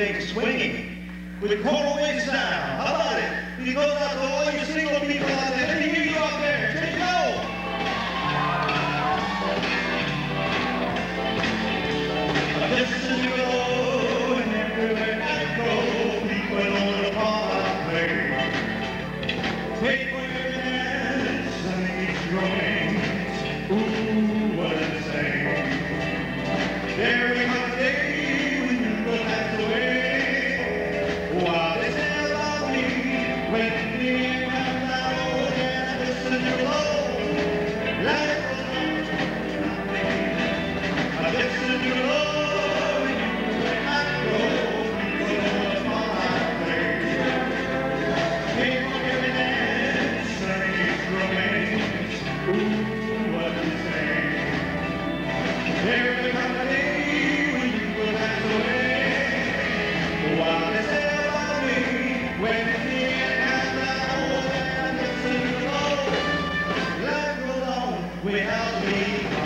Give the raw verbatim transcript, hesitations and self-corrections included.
things swinging with KONA Winds sound. How about it? He goes out to all you single people out there. Let me hear you out there. Take it go. Listen to go, and everywhere I go, people on the part I play. Take where it is, and each romance. Ooh, what a say. There will come a day when you will pass away. While they say about me, when the air comes out, and I listen to low, life goes on. I listen to low. There will come a day when you will pass away. While they say about me, when the end comes out, and I listen to low, life goes on without me.